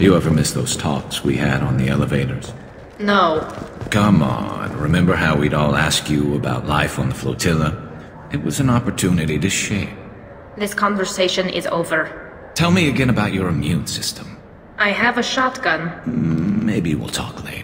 You ever miss those talks we had on the elevators? No. Come on, remember how we'd all ask you about life on the flotilla? It was an opportunity to share. This conversation is over. Tell me again about your immune system. I have a shotgun. Maybe we'll talk later.